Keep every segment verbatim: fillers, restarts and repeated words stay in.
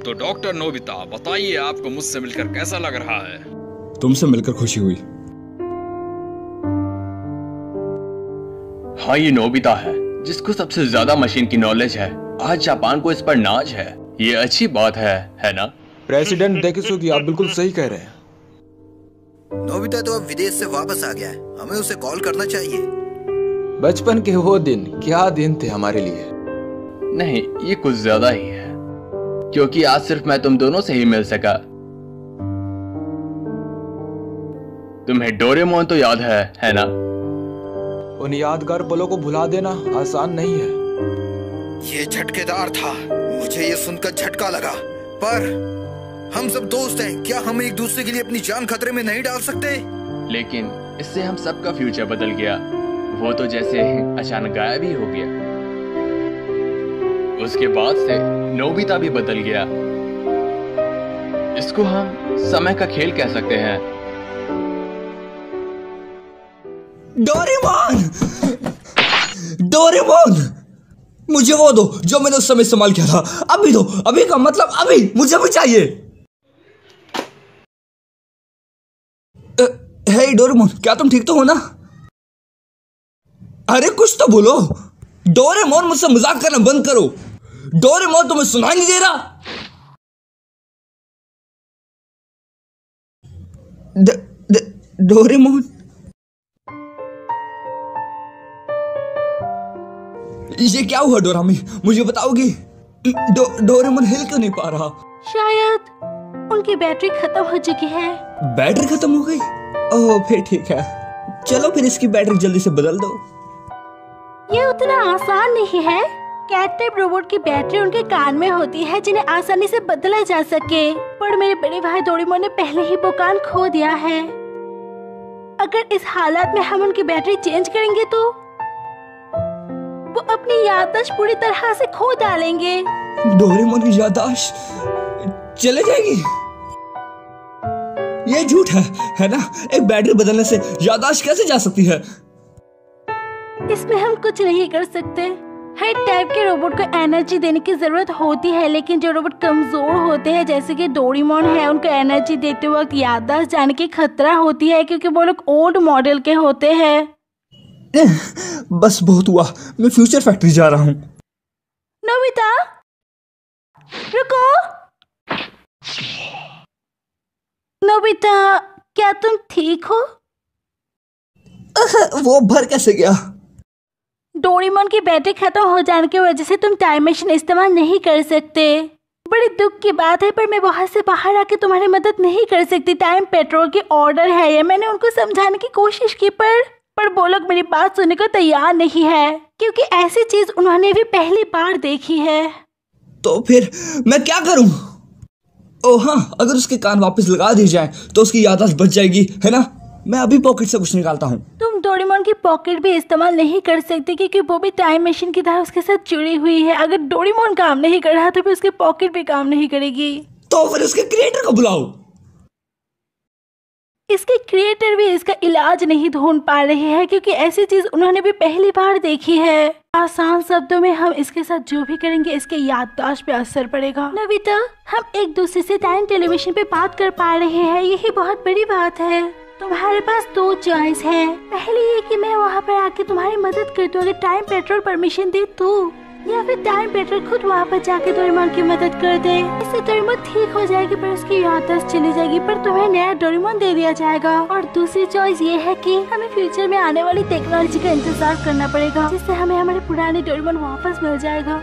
तो doctor Nobita, बताइए आपको मुझसे मिलकर कैसा लग रहा है? तुमसे मिलकर खुशी हुई। हाँ, ये नोबिता है जिसको सबसे ज्यादा मशीन की नॉलेज है। आज जापान को इस पर नाज है। ये अच्छी बात है, है ना? प्रेसिडेंट डेकिसुगी, आप बिल्कुल सही कह रहे हैं। नोबिता तो अब विदेश से वापस आ गया है, हमें उसे कॉल करना चाहिए। बचपन के वो दिन क्या दिन थे हमारे लिए। नहीं, ये कुछ ज्यादा ही है, क्योंकि आज सिर्फ मैं तुम दोनों से ही मिल सका। तुम्हें डोरेमोन तो याद है, है ना? उन यादगार पलों को भुला देना आसान नहीं है। ये झटकेदार था, मुझे ये सुनकर झटका लगा। पर हम सब दोस्त हैं, क्या हम एक दूसरे के लिए अपनी जान खतरे में नहीं डाल सकते? लेकिन इससे हम सबका फ्यूचर बदल गया। वो तो जैसे अचानक गायब ही हो गया। उसके बाद से नोबिता भी बदल गया। इसको हम समय का खेल कह सकते हैं। डोरेमोन! डोरेमोन! मुझे वो दो जो मैंने उस समय इस्तेमाल किया था। अभी दो, अभी का मतलब अभी, मुझे भी चाहिए। हे डोरेमोन, क्या तुम ठीक तो हो ना? अरे कुछ तो बोलो। डोरेमोन, मुझसे मजाक करना बंद करो। डोरेमोन, तुम्हें सुनाई नहीं दे रहा? ड, ड, डोरेमोन, ये क्या हुआ डोरामी? मुझे बताओगी? डो, डोरेमोन हिल क्यों नहीं पा रहा? शायद उनकी बैटरी खत्म हो चुकी है। बैटरी खत्म हो गई? ओह, फिर ठीक है। चलो फिर इसकी बैटरी जल्दी से बदल दो। ये उतना आसान नहीं है। कैट टाइप रोबोट की बैटरी उनके कान में होती है जिन्हें आसानी से बदला जा सके। पर मेरे बड़े भाई डोरेमोन ने पहले ही वो कान खो दिया है। अगर इस हालात में हम उनकी बैटरी चेंज करेंगे तो वो अपनी याददाश्त पूरी तरह से खो डालेंगे। डोरेमोन की याददाश्त चले जाएगी? ये झूठ है, है ना? एक बैटरी बदलने से याददाश्त कैसे जा सकती है? इसमें हम कुछ नहीं कर सकते। हर टाइप के रोबोट को एनर्जी देने की जरूरत होती है, लेकिन जो रोबोट कमजोर होते हैं जैसे कि डोरेमोन है, उनको एनर्जी देते वक्त याददाश्त जाने की खतरा होती है क्योंकि वो लोग ओल्ड मॉडल के होते हैं। बस बहुत हुआ, मैं फ्यूचर फैक्ट्री जा रहा हूँ। नोबिता, रुको। नोबिता, क्या तुम ठीक हो? वो भर कैसे गया? डोरेमोन की बैटरी खत्म हो जाने की वजह से तुम टाइम मशीन इस्तेमाल नहीं कर सकते। बड़ी दुख की बात है, पर मैं वहां से बाहर आके तुम्हारी मदद नहीं कर सकती। टाइम पेट्रोल की ऑर्डर है ये। मैंने उनको समझाने की कोशिश की पर पर वो लोग मेरी बात सुनने को तैयार नहीं है, क्योंकि ऐसी चीज उन्होंने भी पहली बार देखी है। तो फिर मैं क्या करूं? ओह हाँ, अगर उसके कान वापस लगा दिए जाए तो उसकी याददाश्त बच जाएगी, है ना? मैं अभी पॉकेट से कुछ निकालता हूँ। तुम डोरेमोन की पॉकेट भी इस्तेमाल नहीं कर सकती क्योंकि वो भी टाइम मशीन की तरह उसके साथ जुड़ी हुई है। अगर डोरेमोन काम नहीं कर रहा तो फिर उसकी पॉकेट भी काम नहीं करेगी। तो फिर उसके क्रिएटर को बुलाओ। इसके क्रिएटर भी इसका इलाज नहीं ढूंढ पा रहे हैं क्योंकि ऐसी चीज उन्होंने भी पहली बार देखी है। आसान शब्दों में हम इसके साथ जो भी करेंगे इसके याददाश्त पे असर पड़ेगा। नोबिता, हम एक दूसरे से टाइम टेलीविजन पे बात कर पा रहे हैं, यही बहुत बड़ी बात है। तुम्हारे पास दो चॉइस है। पहली ये कि मैं वहाँ पर आके तुम्हारी मदद कर दूँ अगर टाइम पेट्रोल परमिशन दे तो, या फिर टाइम पेट्रोल खुद वहाँ पर जाके डोरेमोन की मदद कर दे। इससे डोरेमोन ठीक हो जाएगी पर उसकी याददाश्त चली जाएगी, पर तुम्हें नया डोरेमोन दे दिया जाएगा। और दूसरी चॉइस ये है कि हमें फ्यूचर में आने वाली टेक्नोलॉजी का इंतजार करना पड़ेगा जिससे हमें हमारे पुराने डोरेमोन वापस मिल जाएगा।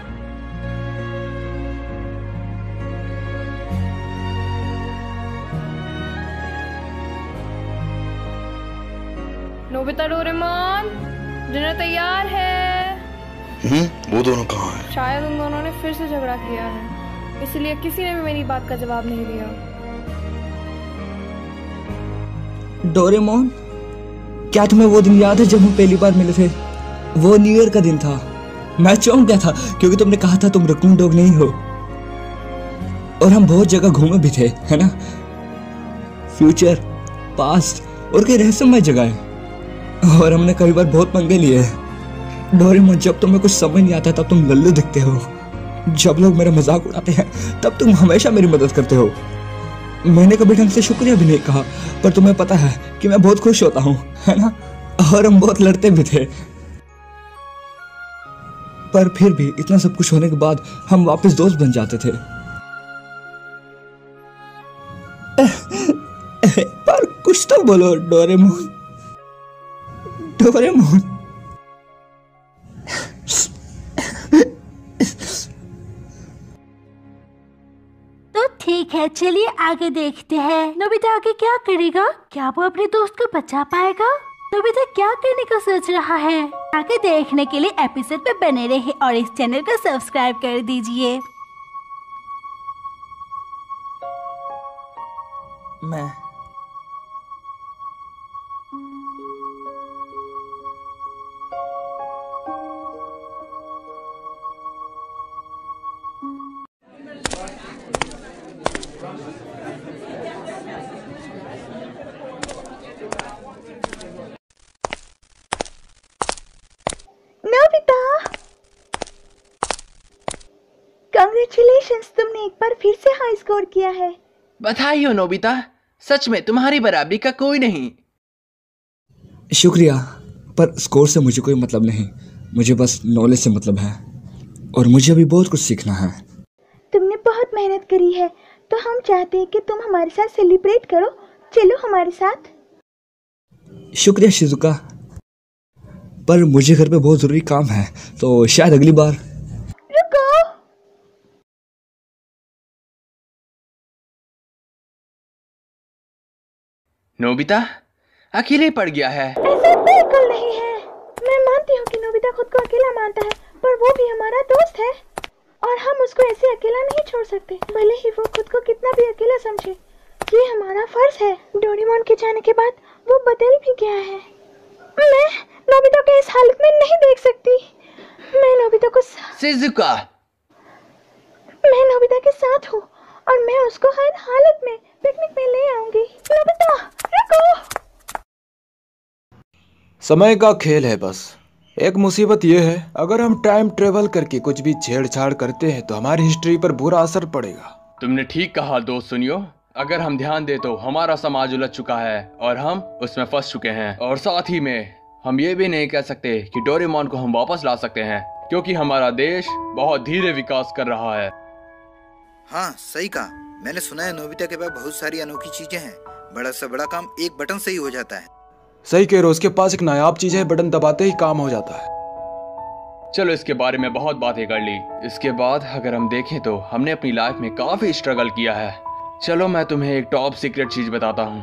नोबिता, डोरेमोन, डिनर तैयार है। हम्म, वो दोनों कहाँ हैं? शायद उन दोनों ने फिर से झगड़ा किया है, इसलिए किसी ने भी मेरी बात का जवाब नहीं दिया। डोरेमोन, क्या तुम्हें वो दिन याद है जब हम पहली बार मिले थे? वो न्यू ईयर का दिन था। मैं चौंक गया था क्योंकि तुमने कहा था तुम रकून डॉग नहीं हो। और हम बहुत जगह घूमे भी थे, है ना? फ्यूचर, पास्ट और कई रहस्यमय जगह है। और हमने कई बार बहुत पंगे लिए हैं। डोरेमोन, जब तुम्हें कुछ समझ नहीं आता तब तुम लल्लू दिखते हो, जब लोग मेरा मजाक उड़ाते हैं तब तुम हमेशा मेरी मदद करते हो। मैंने कभी ढंग से शुक्रिया भी नहीं कहा, पर तुम्हें पता है कि मैं बहुत खुश होता हूँ, है ना? और हम बहुत लड़ते भी थे, पर फिर भी इतना सब कुछ होने के बाद हम वापस दोस्त बन जाते थे। पर कुछ तो बोलो डोरेमोन, डोरेमोन। तो ठीक है, चलिए आगे देखते हैं। नोबिता आगे क्या करेगा? क्या वो अपने दोस्त को बचा पाएगा? नोबिता क्या करने का सोच रहा है? आगे देखने के लिए एपिसोड पे बने रहे और इस चैनल को सब्सक्राइब कर दीजिए। मैं नोबिता, कांग्रेचुलेशंस, तुमने एक बार फिर से हाई स्कोर किया है। बधाई हो नोबिता, सच में तुम्हारी बराबरी का कोई नहीं। शुक्रिया, पर स्कोर से मुझे कोई मतलब नहीं, मुझे बस नॉलेज से मतलब है और मुझे अभी बहुत कुछ सीखना है। तुमने बहुत मेहनत करी है, तो हम चाहते हैं कि तुम हमारे साथ सेलिब्रेट करो। चलो हमारे साथ। शुक्रिया शिजुका, पर मुझे घर पे बहुत जरूरी काम है, तो शायद अगली बार। रुको, नोबिता अकेले पड़ गया है। ऐसा बिल्कुल नहीं है। मैं मानती हूँ कि नोबिता खुद को अकेला मानता है, पर वो भी हमारा दोस्त है और हम उसको ऐसे अकेला नहीं छोड़ सकते, भले ही वो खुद को कितना भी अकेला समझे। ये हमारा फर्ज है। डोरेमोन के जाने के बाद वो बदल भी गया है। मैं नोबिता को इस हालत में नहीं देख सकती। मैं नोबिता को शिजुका, मैं नोबिता के साथ हूँ और मैं उसको हर हालत में पिकनिक में ले आऊंगी। नोबिता रुको। समय का खेल है बस। एक मुसीबत यह है, अगर हम टाइम ट्रेवल करके कुछ भी छेड़छाड़ करते हैं तो हमारी हिस्ट्री पर बुरा असर पड़ेगा। तुमने ठीक कहा दोस्त। सुनियो, अगर हम ध्यान दे तो हमारा समाज उलझ चुका है और हम उसमें फंस चुके हैं, और साथ ही में हम ये भी नहीं कह सकते कि डोरेमोन को हम वापस ला सकते हैं, क्योंकि हमारा देश बहुत धीरे विकास कर रहा है। हाँ सही कहा। मैंने सुना है नोबिता के पास बहुत सारी अनोखी चीजें हैं। बड़ा से बड़ा काम एक बटन से ही हो जाता है। सही कह रहे हो, उसके पास एक नायाब चीज है, बटन दबाते ही काम हो जाता है। चलो इसके बारे में बहुत बातें कर ली। इसके बाद अगर हम देखें तो हमने अपनी लाइफ में काफी स्ट्रगल किया है। चलो मैं तुम्हें एक टॉप सीक्रेट चीज बताता हूँ।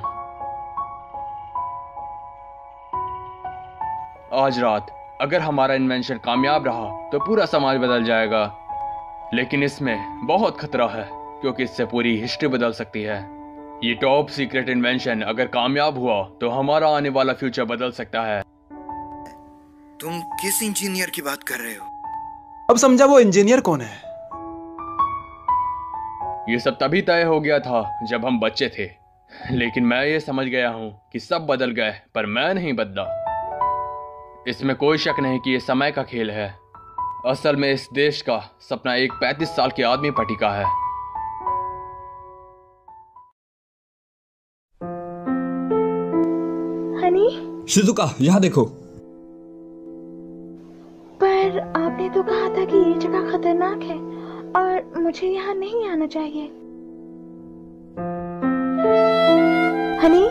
आज रात अगर हमारा इन्वेंशन कामयाब रहा तो पूरा समाज बदल जाएगा, लेकिन इसमें बहुत खतरा है क्योंकि इससे पूरी हिस्ट्री बदल सकती है। ये टॉप सीक्रेट इन्वेंशन अगर कामयाब हुआ तो हमारा आने वाला फ्यूचर बदल सकता है। तुम किस इंजीनियर की बात कर रहे हो? अब समझा वो इंजीनियर कौन है। ये सब तभी तय हो गया था जब हम बच्चे थे, लेकिन मैं ये समझ गया हूँ कि सब बदल गए पर मैं नहीं बदला। इसमें कोई शक नहीं कि ये समय का खेल है। असल में इस देश का सपना एक पैंतीस साल के आदमी पर टिका है। हनी, शिजुका यहाँ देखो। पर आपने तो कहा था कि ये जगह खतरनाक है और मुझे यहाँ नहीं आना चाहिए। हनी,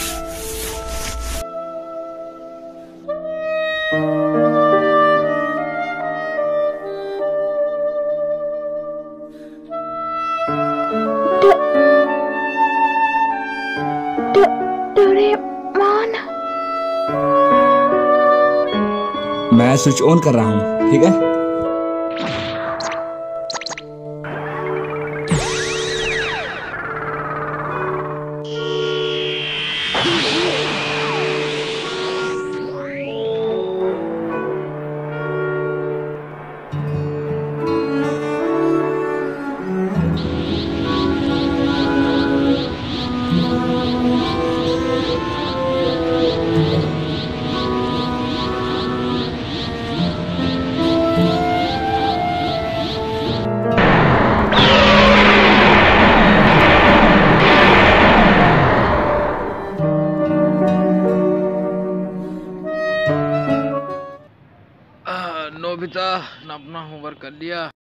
डोरेमोन, मैं स्विच ऑन कर रहा हूँ, ठीक है? नोबिता, अपना होमवर्क कर लिया?